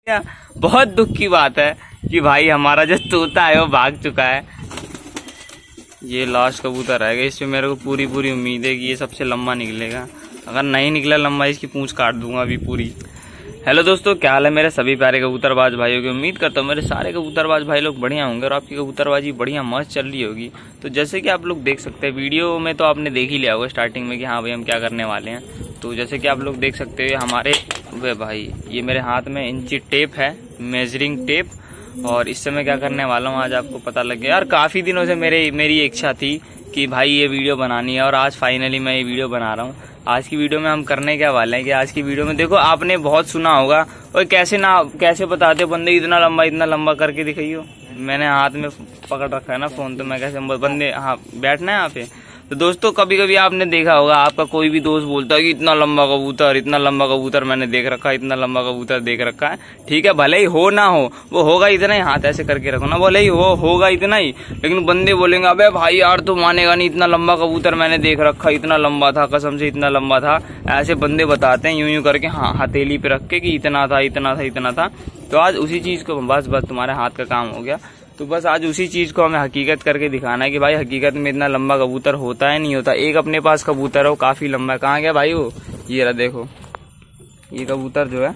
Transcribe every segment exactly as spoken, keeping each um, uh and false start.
क्या बहुत दुख की बात है कि भाई हमारा जो तोता है वो भाग चुका है। ये लास्ट कबूतर रहेगा, इसमें मेरे को पूरी पूरी उम्मीद है कि ये सबसे लंबा निकलेगा। अगर नहीं निकला लंबा, इसकी पूंछ काट दूंगा अभी पूरी। हेलो दोस्तों, क्या हाल है मेरे सभी प्यारे कबूतरबाज भाइयों की। उम्मीद करता हूँ मेरे सारे कबूतरबाज भाई लोग बढ़िया होंगे और आपकी कबूतरबाजी बढ़िया मस्त चल रही होगी। तो जैसे कि आप लोग देख सकते हैं वीडियो में, तो आपने देख ही लिया होगा स्टार्टिंग में कि हाँ भाई हम क्या करने वाले हैं। तो जैसे कि आप लोग देख सकते हैं हमारे वे भाई, ये मेरे हाथ में इंची टेप है, मेजरिंग टेप, और इससे मैं क्या करने वाला हूँ आज आपको पता लग गया। यार काफ़ी दिनों से मेरे मेरी इच्छा थी कि भाई ये वीडियो बनानी है और आज फाइनली मैं ये वीडियो बना रहा हूँ। आज की वीडियो में हम करने क्या वाले हैं कि आज की वीडियो में देखो, आपने बहुत सुना होगा और कैसे ना कैसे बताते बंदे इतना लंबा इतना लंबा करके दिखाइयो। मैंने हाथ में पकड़ रखा है ना फोन, तो मैं कैसे बंदे, हाँ बैठना है यहाँ पे। तो दोस्तों कभी कभी आपने देखा होगा, आपका कोई भी दोस्त बोलता है कि इतना लंबा कबूतर इतना लंबा कबूतर मैंने देख रखा है, इतना लंबा कबूतर देख रखा है। ठीक है, भले ही हो ना हो, वो होगा इतना ही, हाथ ऐसे करके रखो ना, भले ही हो होगा इतना ही। लेकिन बंदे बोलेंगे अबे भाई यार तू मानेगा नहीं, इतना लंबा कबूतर मैंने देख रखा, इतना लंबा था, कसम से इतना लंबा था। ऐसे बंदे बताते हैं यूं यूं करके, हाँ हथेली पे रख के कि इतना था इतना था इतना था। तो आज उसी चीज को बस बस तुम्हारे हाथ का काम हो गया। तो बस आज उसी चीज को हमें हकीकत करके दिखाना है कि भाई हकीकत में इतना लंबा कबूतर होता है नहीं होता। एक अपने पास कबूतर है वो काफी लंबा है। कहाँ गया भाई वो? ये रहा, देखो ये कबूतर जो है,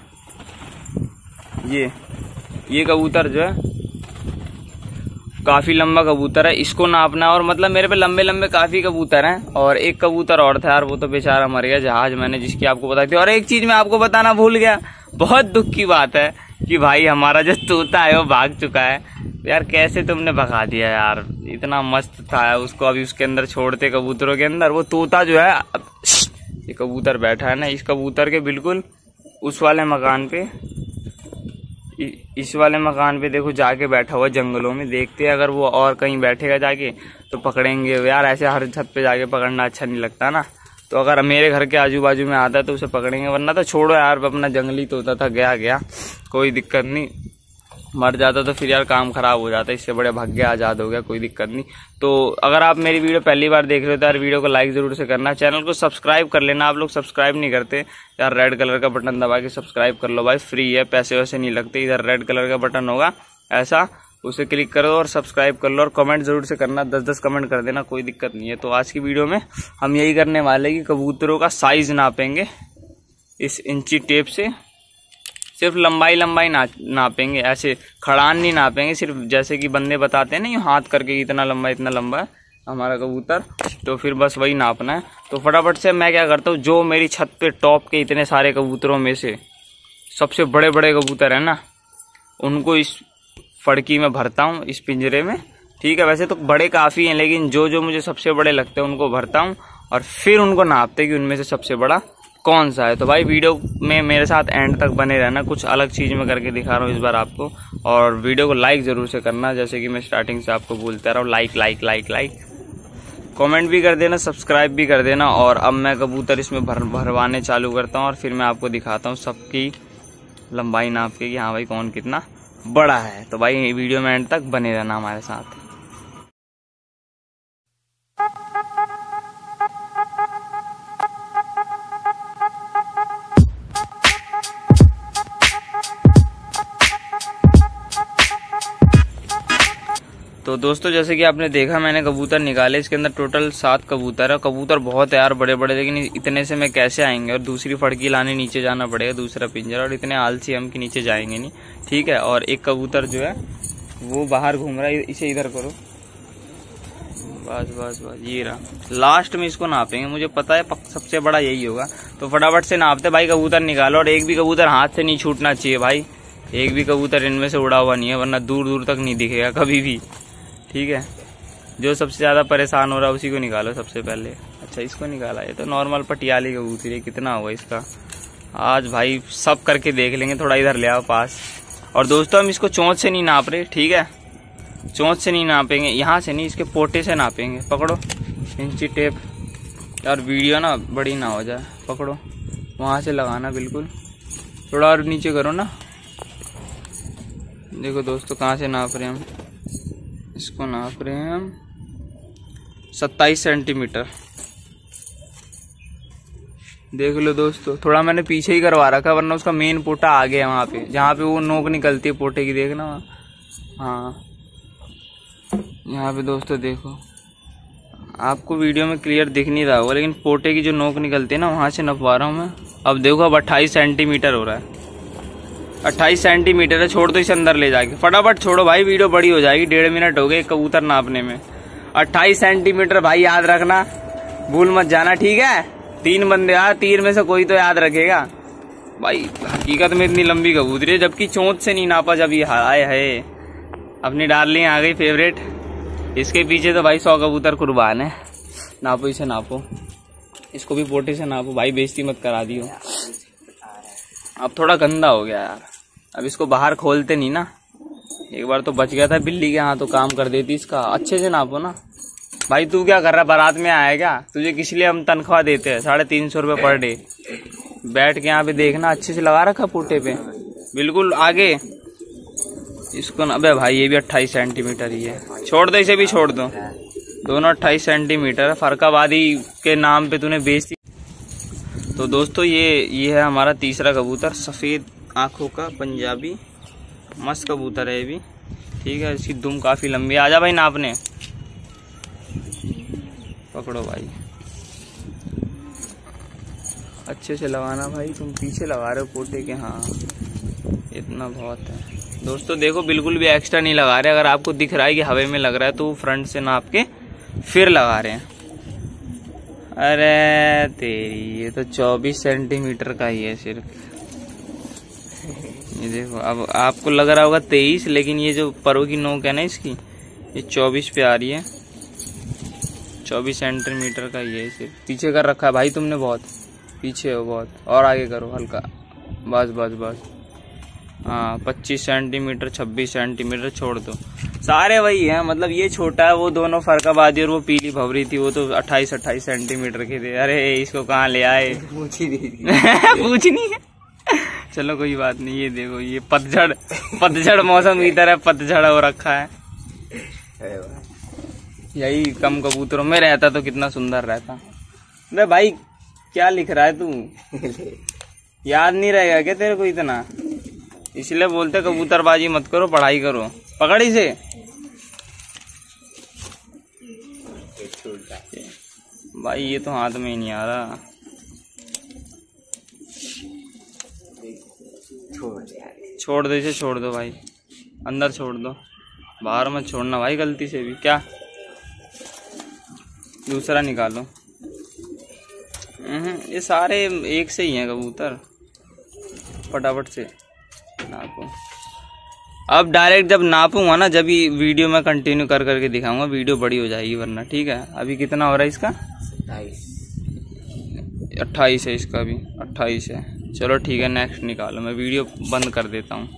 ये ये कबूतर जो है काफी लंबा कबूतर है। इसको नापना है, और मतलब मेरे पे लंबे लंबे काफी कबूतर हैं। और एक कबूतर और था यार, वो तो बेचारा मर गया, जहाज मैंने जिसकी आपको बताई थी। और एक चीज मैं आपको बताना भूल गया, बहुत दुख की बात है कि भाई हमारा जो तोता है वो भाग चुका है। यार कैसे तुमने भगा दिया यार, इतना मस्त था उसको अभी उसके अंदर छोड़ते कबूतरों के अंदर। वो तोता जो है, ये कबूतर बैठा है ना, इस कबूतर के बिल्कुल उस वाले मकान पे, इस वाले मकान पे देखो जाके बैठा हुआ जंगलों में। देखते हैं अगर वो और कहीं बैठेगा जाके तो पकड़ेंगे यार। ऐसे हर छत पे जाके पकड़ना अच्छा नहीं लगता ना। तो अगर मेरे घर के आजू बाजू में आता है तो उसे पकड़ेंगे, वरना तो छोड़ो यार, अपना जंगली तोता था, गया गया कोई दिक्कत नहीं। मर जाता तो फिर यार काम खराब हो जाता, इससे बड़े भाग्य आजाद हो गया, कोई दिक्कत नहीं। तो अगर आप मेरी वीडियो पहली बार देख रहे हो तो यार वीडियो को लाइक जरूर से करना, चैनल को सब्सक्राइब कर लेना। आप लोग सब्सक्राइब नहीं करते यार, रेड कलर का बटन दबा के सब्सक्राइब कर लो भाई, फ्री है, पैसे वैसे नहीं लगते। इधर रेड कलर का बटन होगा ऐसा, उसे क्लिक करो और सब्सक्राइब कर लो। और कमेंट जरूर से करना, दस दस कमेंट कर देना, कोई दिक्कत नहीं है। तो आज की वीडियो में हम यही करने वाले कि कबूतरों का साइज नापेंगे इस इंची टेप से। सिर्फ लंबाई लंबाई ना नापेंगे, ऐसे खड़ान नहीं नापेंगे, सिर्फ जैसे कि बंदे बताते हैं ना यूँ हाथ करके इतना लंबा इतना लंबा है हमारा कबूतर, तो फिर बस वही नापना है। तो फटाफट से मैं क्या करता हूँ, जो मेरी छत पे टॉप के इतने सारे कबूतरों में से सबसे बड़े बड़े कबूतर है ना, उनको इस फड़की में भरता हूँ, इस पिंजरे में। ठीक है, वैसे तो बड़े काफ़ी हैं, लेकिन जो जो मुझे सबसे बड़े लगते हैं उनको भरता हूँ और फिर उनको नापते कि उनमें से सबसे बड़ा कौन सा है। तो भाई वीडियो में मेरे साथ एंड तक बने रहना, कुछ अलग चीज़ में करके दिखा रहा हूँ इस बार आपको। और वीडियो को लाइक ज़रूर से करना, जैसे कि मैं स्टार्टिंग से आपको बोलता रहा हूँ, like like like like, comment भी कर देना, सब्सक्राइब भी कर देना। और अब मैं कबूतर इसमें भर भरवाने चालू करता हूँ और फिर मैं आपको दिखाता हूँ सबकी लंबाई नाप के कि हाँ भाई कौन कितना बड़ा है। तो भाई वीडियो में एंड तक बने रहना हमारे साथ। तो दोस्तों जैसे कि आपने देखा, मैंने कबूतर निकाले, इसके अंदर टोटल सात कबूतर है। कबूतर बहुत है यार, बड़े बड़े, लेकिन इतने से मैं कैसे आएंगे, और दूसरी फड़की लाने नीचे जाना पड़ेगा, दूसरा पिंजरा, और इतने आलसी हम कि नीचे जाएंगे नहीं। ठीक है, और एक कबूतर जो है वो बाहर घूम रहा है, इसे इधर करो, बस बस बस, ये रहा। लास्ट में इसको नापेंगे, मुझे पता है सबसे बड़ा यही होगा। तो फटाफट से नापते भाई, कबूतर निकालो। और एक भी कबूतर हाथ से नहीं छूटना चाहिए भाई, एक भी कबूतर इनमें से उड़ा हुआ नहीं है, वरना दूर दूर तक नहीं दिखेगा कभी भी। ठीक है, जो सबसे ज़्यादा परेशान हो रहा है उसी को निकालो सबसे पहले। अच्छा इसको निकाला, ये तो नॉर्मल पटियाली कबूतर है, कितना होगा इसका आज भाई सब करके देख लेंगे। थोड़ा इधर ले आओ पास। और दोस्तों हम इसको चोंच से नहीं नाप रहे, ठीक है, चोंच से नहीं नापेंगे, यहाँ से नहीं, इसके पोटे से नापेंगे। पकड़ो इंची टेप, यार वीडियो ना बड़ी ना हो जाए, पकड़ो वहाँ से लगाना, बिल्कुल थोड़ा और नीचे करो ना। देखो दोस्तों कहाँ से नाप रहे हैं हम, इसको नाप रहे हैं हम सत्ताईस सेंटीमीटर। देख लो दोस्तों, थोड़ा मैंने पीछे ही करवा रखा वरना उसका मेन पोटा आ गया वहाँ पे, जहाँ पे वो नोक निकलती है पोटे की, देखना। हाँ यहाँ पे दोस्तों देखो, आपको वीडियो में क्लियर दिख नहीं रहा होगा लेकिन पोटे की जो नोक निकलती है ना, वहाँ से नपवा रहा हूँ मैं। अब देखो, अब अट्ठाईस सेंटीमीटर हो रहा है, अट्ठाईस सेंटीमीटर है। छोड़ दो इसे अंदर ले जाके, फटाफट छोड़ो भाई, वीडियो बड़ी हो जाएगी। डेढ़ मिनट हो गए कबूतर नापने में। अट्ठाईस सेंटीमीटर भाई, याद रखना, भूल मत जाना, ठीक है। तीन बंदे यार, तीन में से कोई तो याद रखेगा भाई। हकीकत में इतनी लंबी कबूतरी है, जबकि चोंच से नहीं नापा जब ये आए है। अपनी डार्लिंग आ गई फेवरेट, इसके पीछे तो भाई सौ कबूतर कुर्बान है। नापो इसे, नापो इसको भी पोटे से नापो भाई, बेइज्जती मत करा दियो। अब थोड़ा गंदा हो गया यार, अब इसको बाहर खोलते नहीं ना। एक बार तो बच गया था बिल्ली के हाथों, काम कर देती इसका। अच्छे से नापो ना भाई। तू क्या कर रहा, बारात में आया क्या? तुझे किस लिए हम तनख्वाह देते हैं, साढ़े तीन सौ रुपये पर डे। बैठ के यहाँ पे देखना, अच्छे से लगा रखा पोटे पे, बिल्कुल आगे इसको ना। अबे भाई ये भी अट्ठाईस सेंटीमीटर ही है, छोड़ दो इसे भी, छोड़ दो। दोनों अट्ठाईस सेंटीमीटर, फरकाबादी के नाम पे तूने बेचती। तो दोस्तों ये ये है हमारा तीसरा कबूतर, सफ़ेद आँखों का पंजाबी, मस्त कबूतर है ये भी, ठीक है। इसकी दुम काफ़ी लंबी है। आजा भाई नापने, पकड़ो भाई, अच्छे से लगाना भाई। तुम पीछे लगा रहे हो पोटे के, हाँ इतना बहुत है दोस्तों। देखो बिल्कुल भी एक्स्ट्रा नहीं लगा रहे, अगर आपको दिख रहा है कि हवा में लग रहा है तो फ्रंट से नाप के फिर लगा रहे हैं। अरे तेरी, ये तो चौबीस सेंटीमीटर का ही है सिर्फ। ये देखो, अब आपको लग रहा होगा तेईस, लेकिन ये जो परों की नोक है ना इसकी, ये चौबीस पे आ रही है। चौबीस सेंटीमीटर का ही है सिर्फ। पीछे कर रखा है भाई तुमने, बहुत पीछे हो बहुत, और आगे करो हल्का, बस बस बस। हाँ पच्चीस सेंटीमीटर, छब्बीस सेंटीमीटर, छोड़ दो। सारे वही हैं, मतलब ये छोटा है, वो दोनों फरकाबादी और वो पीली भवरी थी, वो तो अट्ठाईस अट्ठाईस सेंटीमीटर के थे। अरे इसको कहाँ ले आए, पूछ ही पूछ नहीं है। चलो कोई बात नहीं। ये देखो, ये पतझड़ पतझड़ मौसम की तरह पतझड़ हो रखा है। यही कम कबूतरों में रहता तो कितना सुंदर रहता। अरे भाई क्या लिख रहा है तू, याद नहीं रहेगा क्या तेरे को इतना? इसलिए बोलते कबूतरबाजी मत करो, पढ़ाई करो। पकड़ इसे, भाई ये तो हाथ में ही नहीं आ रहा। छोड़ दो इसे, छोड़ दो भाई, अंदर छोड़ दो, बाहर मत छोड़ना भाई गलती से भी। क्या दूसरा निकालो। ये सारे एक से ही हैं कबूतर, फटाफट से नापो। अब डायरेक्ट जब नापूंगा ना, जब ही वीडियो में कंटिन्यू कर करके दिखाऊंगा, वीडियो बड़ी हो जाएगी वरना, ठीक है। अभी कितना हो रहा है इसका? अट्ठाईस है इसका भी, अट्ठाईस है। चलो ठीक है, नेक्स्ट निकालो, मैं वीडियो बंद कर देता हूँ।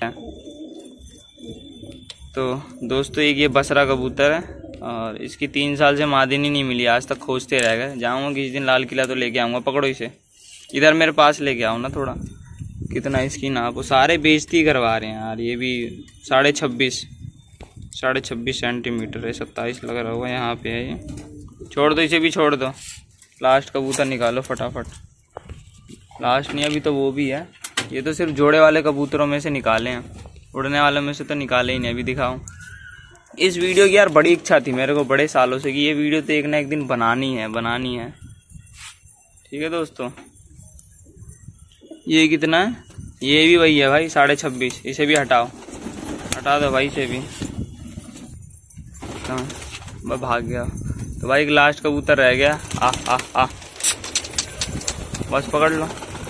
तो दोस्तों एक ये बसरा कबूतर है, और इसकी तीन साल से मादिनी नहीं मिली, आज तक खोजते रह गए। जाऊँगा किसी दिन लाल किला तो लेके आऊँगा। पकड़ो इसे, इधर मेरे पास लेके आओ ना थोड़ा। कितना इसकी नाप, सारे बेइज्जती करवा रहे हैं यार। ये भी साढ़े छब्बीस साढ़े छब्बीस सेंटीमीटर है, सत्ताईस लग रहा होगा यहाँ पे है ये। छोड़ दो इसे भी, छोड़ दो। लास्ट कबूतर निकालो फटाफट। लास्ट नहीं, अभी तो वो भी है। ये तो सिर्फ जोड़े वाले कबूतरों में से निकाले हैं, उड़ने वालों में से तो निकाले ही नहीं। अभी दिखाऊं। इस वीडियो की यार बड़ी इच्छा थी मेरे को बड़े सालों से कि ये वीडियो तो एक ना एक दिन बनानी है बनानी है ठीक है दोस्तों। ये कितना है? ये भी वही है भाई, साढ़े छब्बीस। इसे भी हटाओ, हटा दो भाई इसे भी। कहाँ मैं भाग गया। तो भाई एक लास्ट कबूतर रह गया। आ आ आ बस पकड़ लो।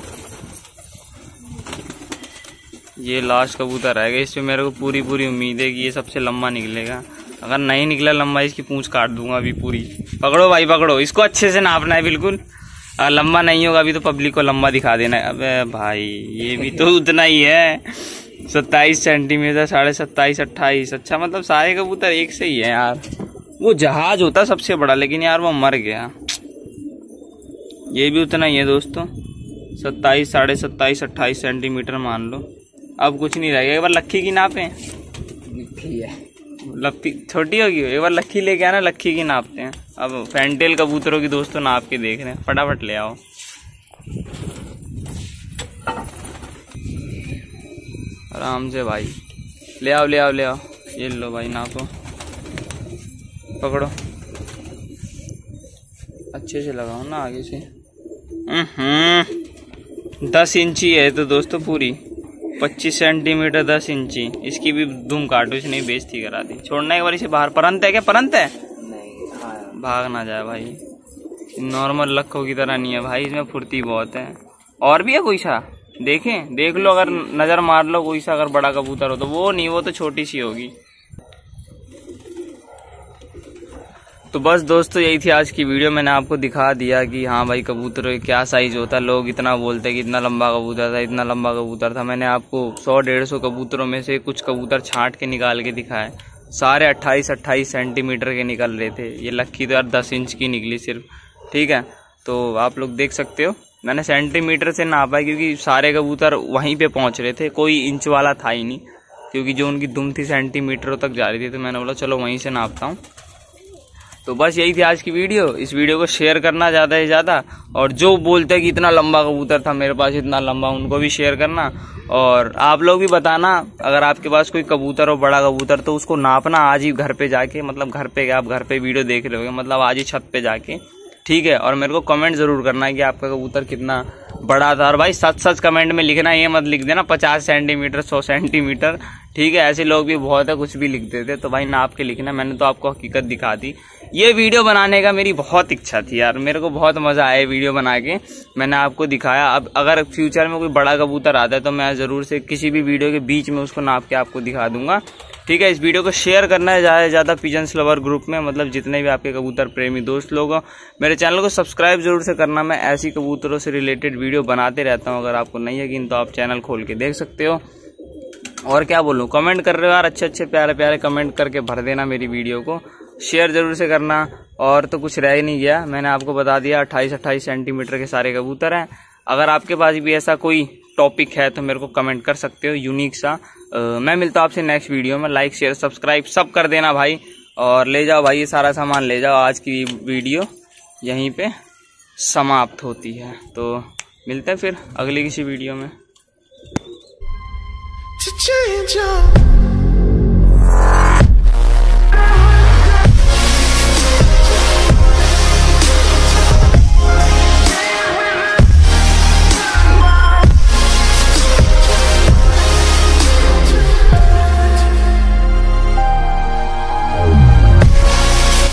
ये लास्ट कबूतर रह गया। इसमें मेरे को पूरी पूरी उम्मीद है कि ये सबसे लंबा निकलेगा। अगर नहीं निकला लंबा, इसकी पूंछ काट दूंगा अभी पूरी। पकड़ो भाई पकड़ो, इसको अच्छे से नापना है बिल्कुल। अगर लंबा नहीं होगा अभी तो पब्लिक को लंबा दिखा देना है। अबे भाई ये भी तो उतना ही है, सत्ताईस सेंटीमीटर, साढ़े सत्ताईस अट्ठाईस। अच्छा मतलब सारे कबूतर एक से ही है यार। वो जहाज होता सबसे बड़ा, लेकिन यार वो मर गया। ये भी उतना ही है दोस्तों, सत्ताईस साढ़े सत्ताईस अट्ठाईस सेंटीमीटर मान लो। अब कुछ नहीं रहेगा। एक बार लक्की की नापें। लक्की है, लक्की छोटी होगी। एक बार लक्की लेके आना, लक्की की नापते हैं। अब फैंटेल कबूतरों की दोस्तों नाप के देख रहे हैं, फटाफट ले आओ। आराम से भाई, ले आओ ले आओ ले आओ, ये लो भाई नापो, पकड़ो, अच्छे से लगाओ ना आगे से। हम्म दस इंची है तो दोस्तों पूरी पच्चीस सेंटीमीटर दस इंची। इसकी भी धूम काटो, इसने बेइज्जती करा दी। छोड़ना एक बार इसे बाहर। परंत है क्या? परंत है नहीं, भाग ना जाए भाई। नॉर्मल लक्खों की तरह नहीं है भाई, इसमें फुर्ती बहुत है। और भी है कोई सा? देखें, देख लो, अगर नजर मार लो कोई सा अगर बड़ा कबूतर हो तो। वो नहीं, वो तो छोटी सी होगी। तो बस दोस्तों यही थी आज की वीडियो। मैंने आपको दिखा दिया कि हाँ भाई कबूतर क्या साइज होता है। लोग इतना बोलते हैं कि इतना लंबा कबूतर था, इतना लंबा कबूतर था। मैंने आपको सौ डेढ़ सौ कबूतरों में से कुछ कबूतर छांट के निकाल के दिखाए। सारे अट्ठाईस अट्ठाईस सेंटीमीटर के निकल रहे थे। ये लक्की तो यार दस इंच की निकली सिर्फ। ठीक है, तो आप लोग देख सकते हो मैंने सेंटीमीटर से नापा है क्योंकि सारे कबूतर वहीं पे पहुंच रहे थे, कोई इंच वाला था ही नहीं। क्योंकि जो उनकी दुम थी सेंटीमीटरों तक जा रही थी, तो मैंने बोला चलो वहीं से नापता हूँ। तो बस यही थी आज की वीडियो। इस वीडियो को शेयर करना ज़्यादा से ज़्यादा, और जो बोलते हैं कि इतना लंबा कबूतर था मेरे पास, इतना लंबा, उनको भी शेयर करना। और आप लोग भी बताना अगर आपके पास कोई कबूतर हो, बड़ा कबूतर, तो उसको नापना आज ही घर पे जाके। मतलब घर पे आप घर पे वीडियो देख रहे हो, मतलब आज ही छत पे जाके, ठीक है। और मेरे को कमेंट जरूर करना है कि आपका कबूतर कितना बड़ा था। और भाई सच सच कमेंट में लिखना, ये मत लिख देना पचास सेंटीमीटर सौ सेंटीमीटर, ठीक है। ऐसे लोग भी बहुत है, कुछ भी लिख देते। तो भाई नाप के लिखना। मैंने तो आपको हकीकत दिखा दी। ये वीडियो बनाने का मेरी बहुत इच्छा थी यार, मेरे को बहुत मजा आया वीडियो बना के। मैंने आपको दिखाया। अब अगर फ्यूचर में कोई बड़ा कबूतर आता है तो मैं जरूर से किसी भी वीडियो के बीच में उसको नाप के आपको दिखा दूंगा, ठीक है। इस वीडियो को शेयर करना है ज़्यादा से ज़्यादा पिजन्स लवर ग्रुप में, मतलब जितने भी आपके कबूतर प्रेमी दोस्त लोग हो। मेरे चैनल को सब्सक्राइब जरूर से करना। मैं ऐसी कबूतरों से रिलेटेड वीडियो बनाते रहता हूँ। अगर आपको नहीं यकीन तो आप चैनल खोल के देख सकते हो। और क्या बोलूँ, कमेंट कर रहे हो यार, अच्छे अच्छे प्यारे प्यारे कमेंट करके भर देना मेरी वीडियो को। शेयर जरूर से करना। और तो कुछ रह ही नहीं गया, मैंने आपको बता दिया अट्ठाईस अट्ठाईस सेंटीमीटर के सारे कबूतर हैं। अगर आपके पास भी ऐसा कोई टॉपिक है तो मेरे को कमेंट कर सकते हो यूनिक सा। आ, मैं मिलता हूँ आपसे नेक्स्ट वीडियो में। लाइक शेयर सब्सक्राइब सब कर देना भाई। और ले जाओ भाई ये सारा सामान ले जाओ। आज की वीडियो यहीं पे समाप्त होती है। तो मिलते हैं फिर अगली किसी वीडियो में।